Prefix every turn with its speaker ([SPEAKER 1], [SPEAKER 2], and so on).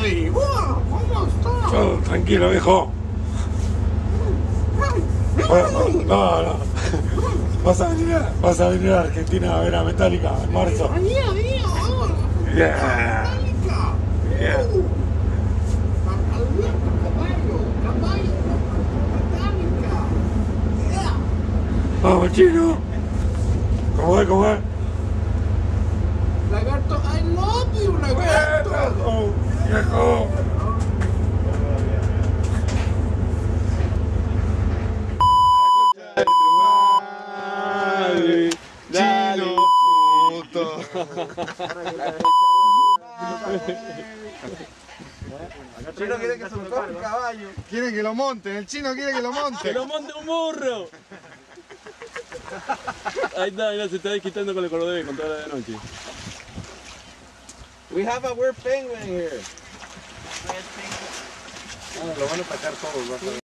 [SPEAKER 1] ahí. ¿Cómo estás?
[SPEAKER 2] Oh, tranquilo, viejo. No. Vas a venir a Argentina a ver a Metallica en marzo. Yeah. Yeah. Vamos, chino. ¿Cómo es?
[SPEAKER 1] Lagarto, I love you, lagarto.
[SPEAKER 2] Viejo.
[SPEAKER 3] Chino puto.
[SPEAKER 1] El chino quiere que se lo coja el caballo.
[SPEAKER 3] Quiere que lo monten, el chino quiere que lo monten.
[SPEAKER 4] ¡Que lo monte un burro! Ahí está, se está desquitando con el cordobés con toda la de noche.
[SPEAKER 1] We have a weird penguin here. Lo van a atacar todos,